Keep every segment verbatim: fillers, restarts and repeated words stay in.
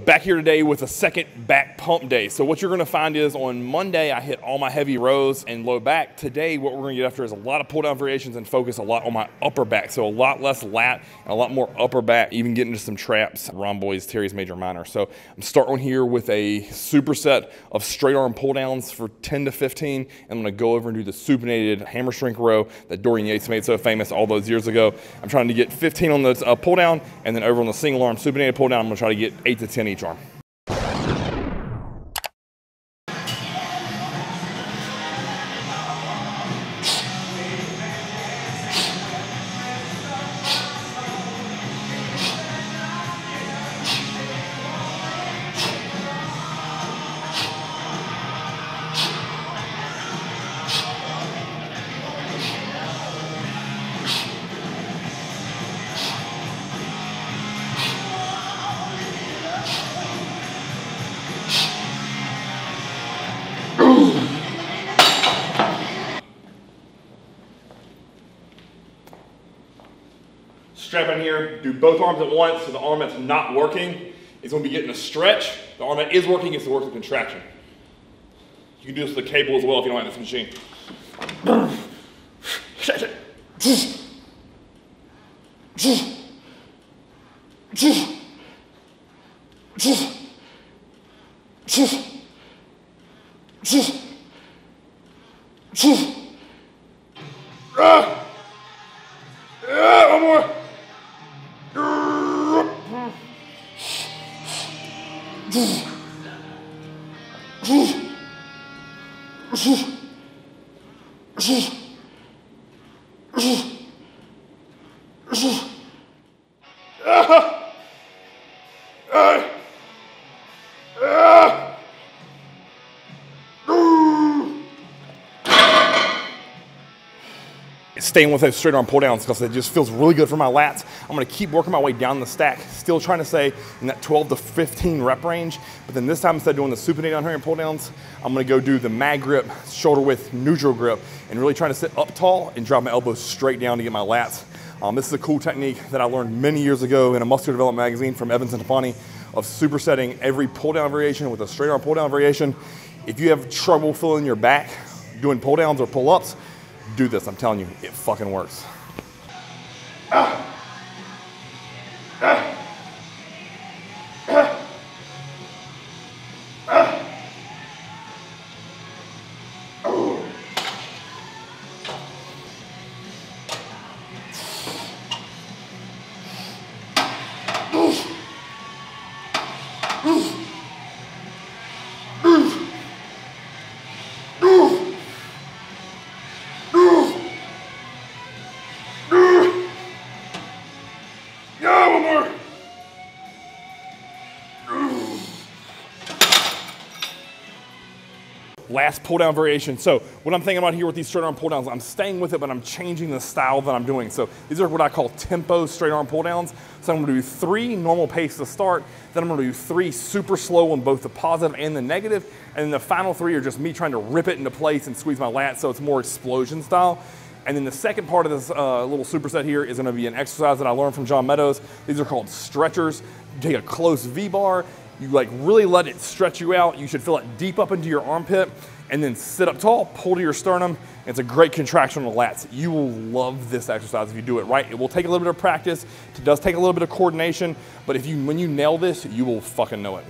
back here today with a second back pump day. So what you're gonna find is on Monday, I hit all my heavy rows and low back. Today, what we're gonna get after is a lot of pull down variations and focus a lot on my upper back. So a lot less lat and a lot more upper back, even getting into some traps, rhomboids, teres major, minor. So I'm starting here with a superset of straight arm pull downs for ten to fifteen. And I'm gonna go over and do the supinated hammer shrink row that Dorian Yates made so famous all those years ago. I'm trying to get fifteen on the uh, pull down, and then over on the single arm supinated pull down, I'm gonna try to get eight to ten each arm. Strap in here, do both arms at once, so the arm that's not working is going to be getting a stretch. The arm that is working is to work the contraction. You can do this with the cable as well if you don't have this machine. Ah! Ah, one more. Staying with those straight arm pull downs because it just feels really good for my lats. I'm gonna keep working my way down the stack, still trying to stay in that twelve to fifteen rep range. But then this time, instead of doing the supinated down here and pull downs, I'm gonna go do the mag grip, shoulder width, neutral grip, and really trying to sit up tall and drop my elbows straight down to get my lats. Um, this is a cool technique that I learned many years ago in a muscular development magazine from Evans and Tafani of supersetting every pull down variation with a straight arm pull down variation. If you have trouble filling your back doing pull downs or pull ups, do this, I'm telling you, it fucking works. Ah. Ah. Ah. Ah. Oh. Oof. Oof. Oof. Oof. Last pull down variation. So what I'm thinking about here with these straight arm pull downs, I'm staying with it, but I'm changing the style that I'm doing. So these are what I call tempo straight arm pull downs. So I'm gonna do three normal pace to start, then I'm gonna do three super slow on both the positive and the negative, and then the final three are just me trying to rip it into place and squeeze my lats, so it's more explosion style. And then the second part of this uh, little superset here is gonna be an exercise that I learned from John Meadows. These are called stretchers. You take a close V-bar, you like really let it stretch you out. You should feel it deep up into your armpit and then sit up tall, pull to your sternum. It's a great contraction on the lats. You will love this exercise if you do it right. It will take a little bit of practice. It does take a little bit of coordination, but if you, when you nail this, you will fucking know it.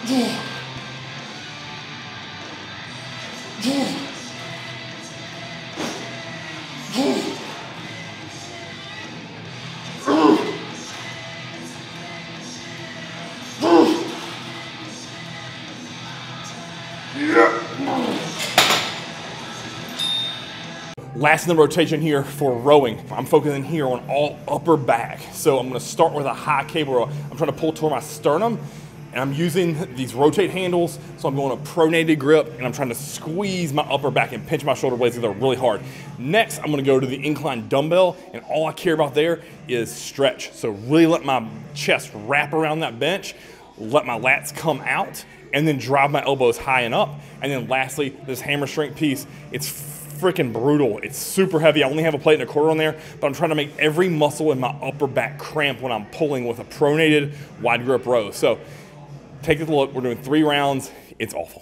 Last in the rotation here for rowing. I'm focusing here on all upper back. So I'm gonna start with a high cable row. I'm trying to pull toward my sternum, and I'm using these rotate handles. So I'm going a pronated grip, and I'm trying to squeeze my upper back and pinch my shoulder blades together really hard. Next, I'm gonna go to the incline dumbbell, and all I care about there is stretch. So really let my chest wrap around that bench, let my lats come out, and then drive my elbows high and up. And then lastly, this hammer strength piece, it's freaking brutal. It's super heavy. I only have a plate and a quarter on there, but I'm trying to make every muscle in my upper back cramp when I'm pulling with a pronated wide grip row. So take a look. We're doing three rounds. It's awful.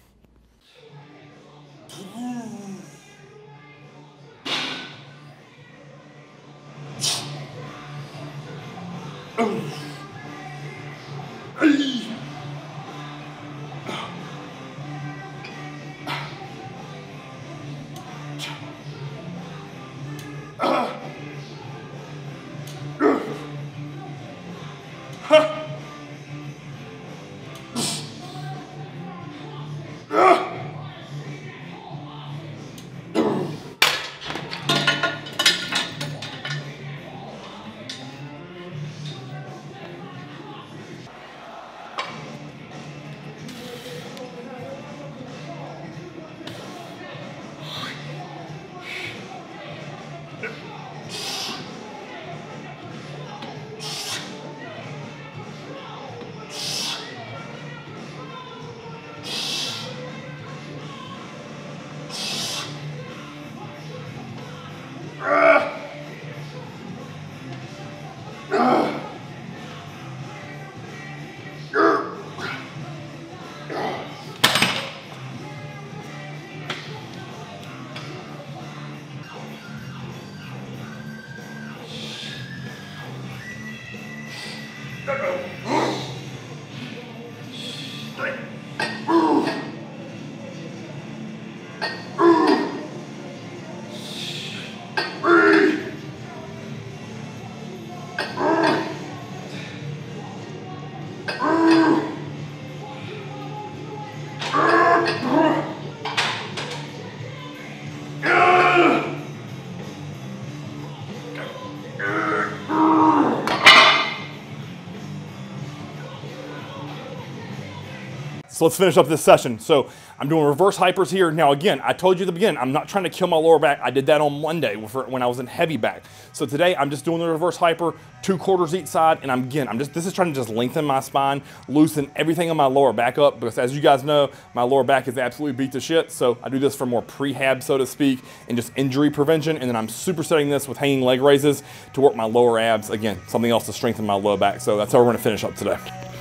So let's finish up this session. So I'm doing reverse hypers here. Now again, I told you at the beginning, I'm not trying to kill my lower back. I did that on Monday when I was in heavy back. So today I'm just doing the reverse hyper, two quarters each side, and I'm again, I'm just, this is trying to just lengthen my spine, loosen everything on my lower back up, because as you guys know, my lower back is absolutely beat to shit. So I do this for more prehab, so to speak, and just injury prevention. And then I'm supersetting this with hanging leg raises to work my lower abs. Again, something else to strengthen my low back. So that's how we're gonna finish up today.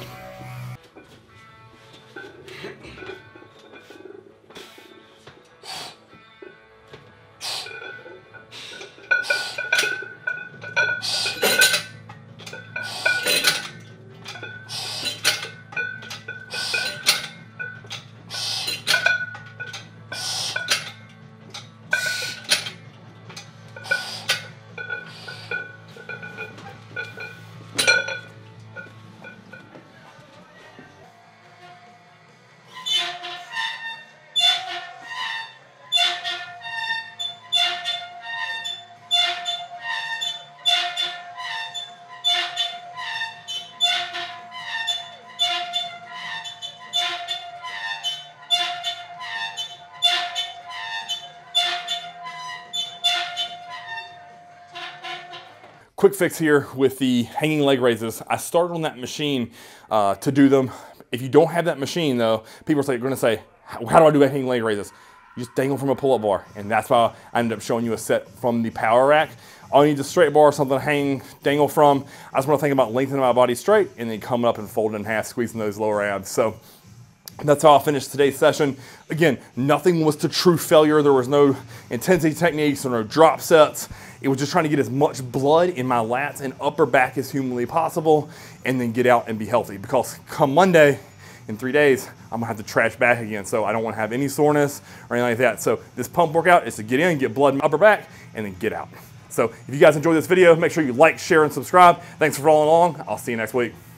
Quick fix here with the hanging leg raises. I started on that machine uh, to do them. If you don't have that machine though, people are going to say, how do I do hanging leg raises? You just dangle from a pull-up bar. And that's why I ended up showing you a set from the power rack. All you need is a straight bar, something to hang, dangle from. I just want to think about lengthening my body straight and then coming up and folding in half, squeezing those lower abs. So that's how I'll finish today's session. Again, nothing was to true failure. There was no intensity techniques or no drop sets. It was just trying to get as much blood in my lats and upper back as humanly possible and then get out and be healthy. Because come Monday, in three days, I'm gonna have to trash back again. So I don't wanna have any soreness or anything like that. So this pump workout is to get in, get blood in my upper back, and then get out. So if you guys enjoyed this video, make sure you like, share, and subscribe. Thanks for following along. I'll see you next week.